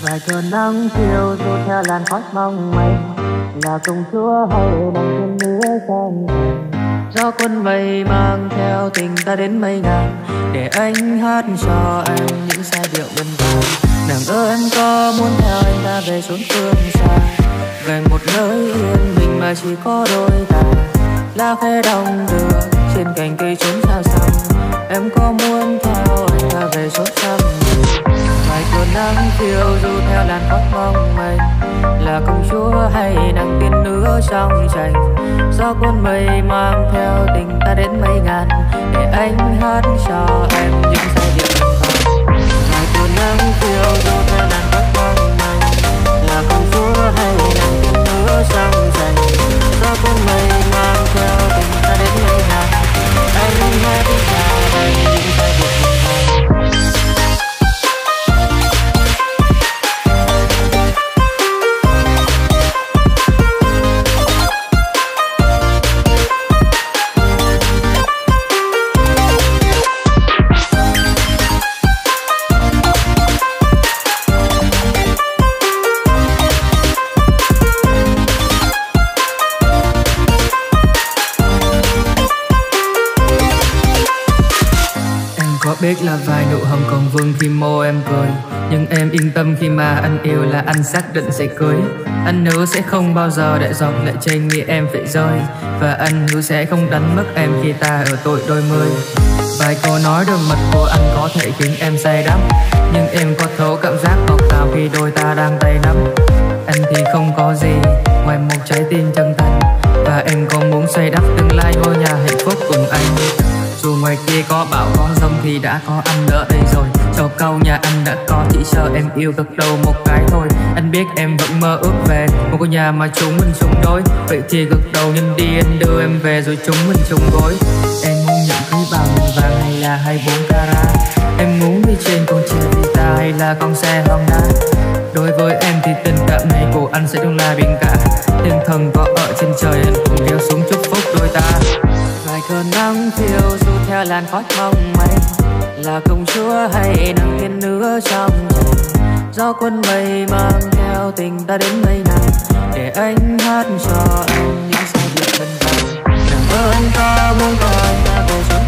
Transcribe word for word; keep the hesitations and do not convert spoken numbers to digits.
vài cơn nắng chiều dù theo làn khói mong manh, là công chúa hay đang trên lứa sang gió cuốn mây mang theo tình ta đến mây ngàn, để anh hát cho em những giai điệu bên tai. Nàng ơi em có muốn theo anh ta về chốn phương xa, về một nơi yên bình mà chỉ có đôi ta, lá khẽ đong đưa trên cành cây trốn sao xăm. Em có muốn theo anh ta về chốn xăm, vài cơn nắng chiều dù theo làn khói mong manh, là công chúa hay nàng tiên nữ trong tranh. Gió cuốn mây mang theo tình ta đến mây ngàn, để anh hát cho em những giai điệu bên tai. Vài cơn nắng chiều dù theo làn khói mong manh, là công chúa hay nàng tiên nữ trong tranh. Gió cuốn mây mang theo tình ta đến mây ngàn, anh hát cho em những giai điệu bên tai. Biết là vài nụ hồng còn vương khi môi em cười, nhưng em yên tâm khi mà anh yêu là anh xác định sẽ cưới. Anh hứa sẽ không bao giờ để giọt lệ trên mi em phải rơi, và anh hứa sẽ không đánh mất em khi ta ở tuổi đôi mươi. Vài câu nói đôi mật của anh có thể khiến em say đắm, nhưng em có thấu cảm giác ngọt ngào khi đôi ta đang tay nắm. Anh thì không có gì ngoài một trái tim chân thành, và em có muốn xây đắp tương lai ngôi nhà hạnh phúc cùng anh. Dù ngoài kia có bão có giông thì đã có anh ở đây rồi. Cho câu nhà anh đã có, chỉ chờ em yêu gật đầu một cái thôi. Anh biết em vẫn mơ ước về một ngôi nhà mà chúng mình chung đôi. Vậy thì gật đầu nhanh đi, anh đưa em về rồi chúng mình chung gối. Em muốn nhận cưới bằng vàng hay là hai mươi bốn carat? Em muốn đi trên con chim Vita hay là con xe Honda? Đối với em thì tình cảm này của anh sẽ luôn là biển cả. Thiên thần có ở trên trời, anh cùng kéo xuống chúc phúc đôi ta. Vài cơn nắng chiều dù theo làn khói mong manh, là công chúa hay nàng tiên nữ trong tranh. Gió cuốn mây mang theo tình ta đến mây ngàn, để anh hát cho em những giai điệu bên tai. Nàng ơi anh có muốn có anh ta về chốn